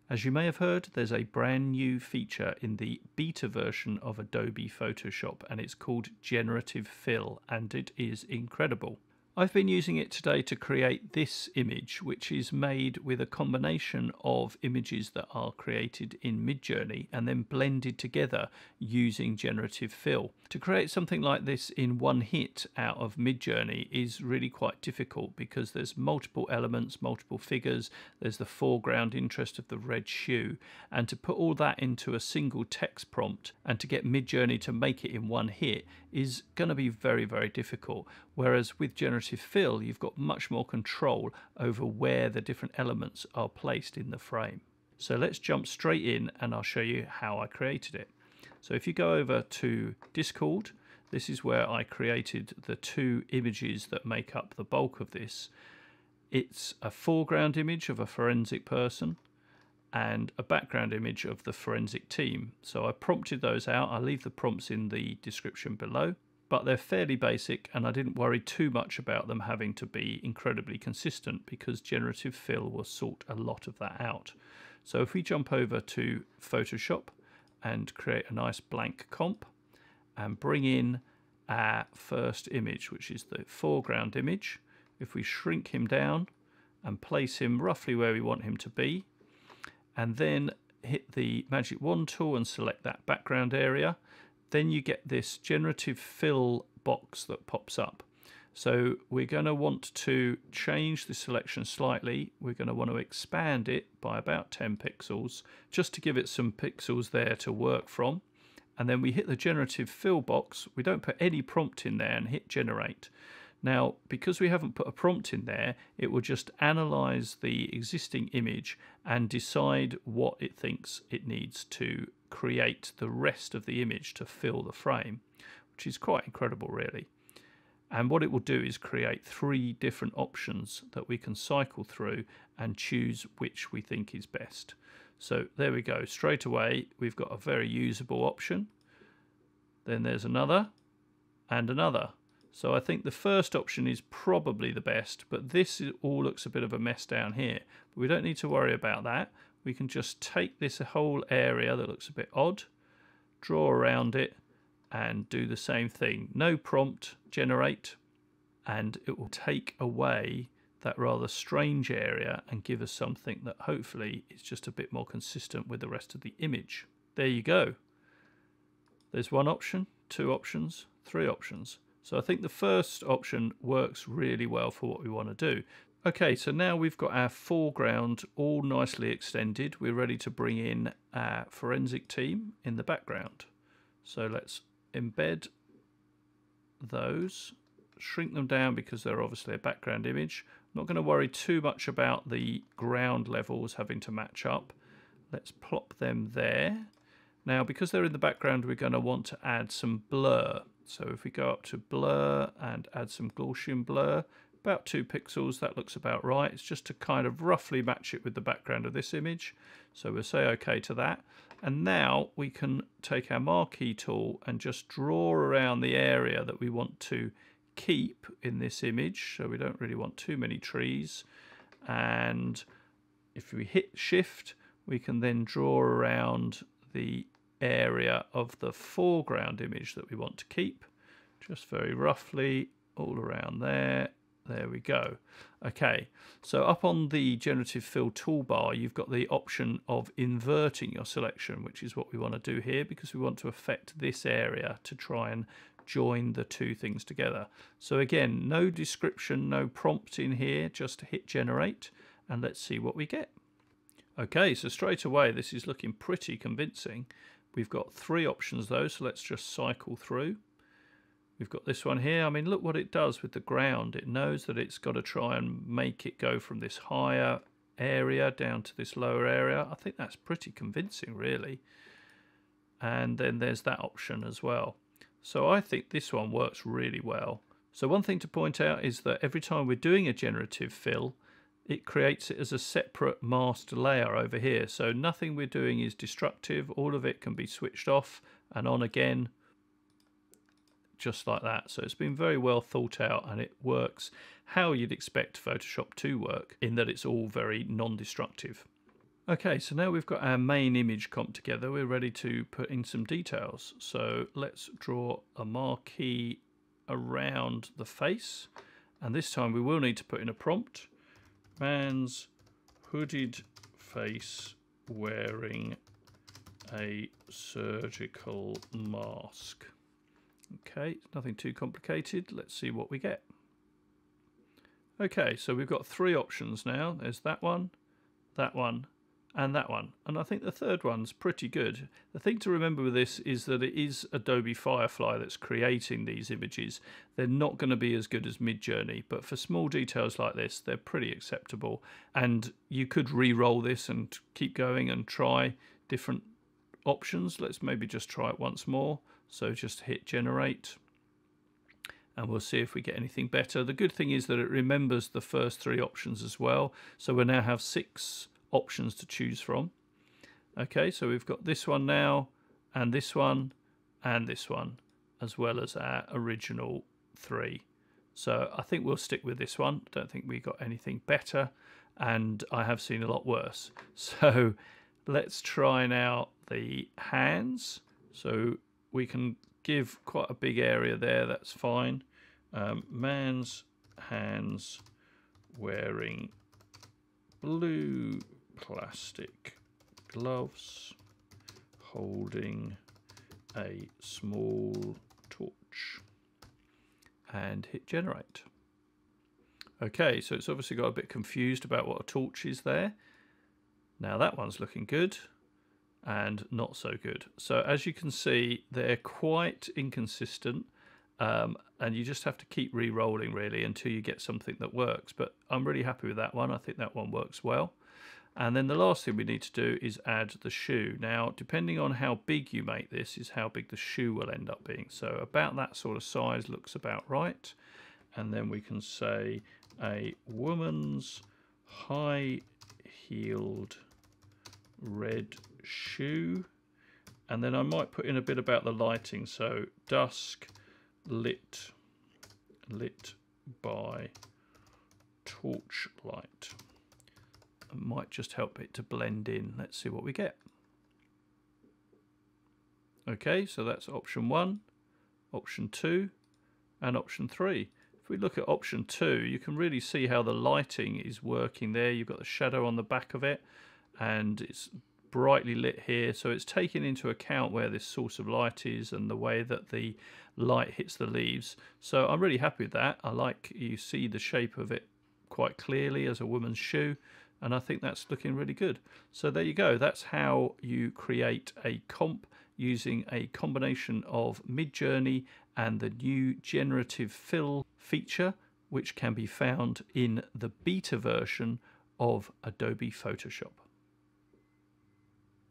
As you may have heard, there's a brand new feature in the beta version of Adobe Photoshop, and it's called Generative Fill, and it is incredible. I've been using it today to create this image, which is made with a combination of images that are created in Midjourney and then blended together using Generative Fill. To create something like this in one hit out of Midjourney is really quite difficult because there's multiple elements, multiple figures, there's the foreground interest of the red shoe, and to put all that into a single text prompt and to get Midjourney to make it in one hit is going to be very, very difficult. Whereas with Generative Fill, you've got much more control over where the different elements are placed in the frame. So let's jump straight in and I'll show you how I created it. So if you go over to Discord, this is where I created the two images that make up the bulk of this. It's a foreground image of a forensic person and a background image of the forensic team. So I prompted those out. I'll leave the prompts in the description below, but they're fairly basic and I didn't worry too much about them having to be incredibly consistent because Generative Fill will sort a lot of that out. So if we jump over to Photoshop and create a nice blank comp and bring in our first image, which is the foreground image, if we shrink him down and place him roughly where we want him to be, and then hit the magic wand tool and select that background area, then you get this Generative Fill box that pops up. So we're going to want to change the selection slightly. We're going to want to expand it by about 10 pixels just to give it some pixels there to work from. And then we hit the Generative Fill box. We don't put any prompt in there and hit generate. Now, because we haven't put a prompt in there, it will just analyze the existing image and decide what it thinks it needs to create the rest of the image to fill the frame, which is quite incredible, really. And what it will do is create 3 different options that we can cycle through and choose which we think is best. So there we go. Straight away, we've got a very usable option. Then there's another and another. So I think the first option is probably the best, but this all looks a bit of a mess down here. But we don't need to worry about that. We can just take this whole area that looks a bit odd, draw around it, and do the same thing. No prompt, generate, and it will take away that rather strange area and give us something that hopefully is just a bit more consistent with the rest of the image. There you go. There's 1 option, 2 options, 3 options. So I think the first option works really well for what we want to do. Okay, so now we've got our foreground all nicely extended. We're ready to bring in our forensic team in the background. So let's embed those, shrink them down because they're obviously a background image. I'm not going to worry too much about the ground levels having to match up. Let's plop them there. Now, because they're in the background, we're going to want to add some blur. So if we go up to blur and add some Gaussian blur, about 2 pixels, that looks about right. It's just to kind of roughly match it with the background of this image. So we'll say OK to that. And now we can take our marquee tool and just draw around the area that we want to keep in this image. So we don't really want too many trees. And if we hit Shift, we can then draw around the area of the foreground image that we want to keep, just very roughly all around there. There we go. Okay, so up on the Generative Fill toolbar, you've got the option of inverting your selection, which is what we want to do here because we want to affect this area to try and join the 2 things together. So again, no description, no prompt in here, just hit generate and let's see what we get. Okay, so straight away this is looking pretty convincing. We've got 3 options though, so let's just cycle through. We've got this one here. I mean, look what it does with the ground. It knows that it's got to try and make it go from this higher area down to this lower area. I think that's pretty convincing, really. And then there's that option as well. So I think this one works really well. So one thing to point out is that every time we're doing a generative fill, it creates it as a separate masked layer over here. So nothing we're doing is destructive. All of it can be switched off and on again, just like that. So it's been very well thought out and it works how you'd expect Photoshop to work, in that it's all very non-destructive. Okay, so now we've got our main image comp together, we're ready to put in some details. So let's draw a marquee around the face, and this time we will need to put in a prompt. Man's hooded face wearing a surgical mask. Okay, nothing too complicated. Let's see what we get. Okay, so we've got three options now. There's that one, and that one. And I think the third one's pretty good. The thing to remember with this is that it is Adobe Firefly that's creating these images. They're not going to be as good as Midjourney, but for small details like this, they're pretty acceptable. And you could re-roll this and keep going and try different options. Let's maybe just try it once more. So just hit generate, and we'll see if we get anything better. The good thing is that it remembers the first three options as well. So we now have 6 options to choose from. Okay, so we've got this one now, and this one, and this one, as well as our original 3. So I think we'll stick with this one. Don't think we got anything better, and I have seen a lot worse. So let's try now the hands. So we can give quite a big area there, that's fine. Man's hands wearing blue plastic gloves, holding a small torch, and hit generate. Okay, so it's obviously got a bit confused about what a torch is there. Now that one's looking good, and not so good. So as you can see, they're quite inconsistent, and you just have to keep re-rolling really until you get something that works. But I'm really happy with that one. I think that one works well. And then the last thing we need to do is add the shoe. Now, depending on how big you make this is how big the shoe will end up being. So about that sort of size looks about right. And then we can say a woman's high-heeled red shoe, and then I might put in a bit about the lighting. So dusk, lit by torchlight. It might just help it to blend in. Let's see what we get. Okay, so that's option 1, option 2, and option 3. If we look at option 2, you can really see how the lighting is working there. You've got the shadow on the back of it, and it's brightly lit here, so it's taking into account where this source of light is and the way that the light hits the leaves. So I'm really happy with that. I like you see the shape of it quite clearly as a woman's shoe, and I think that's looking really good. So there you go. That's how you create a comp using a combination of Midjourney and the new Generative Fill feature, which can be found in the beta version of Adobe Photoshop.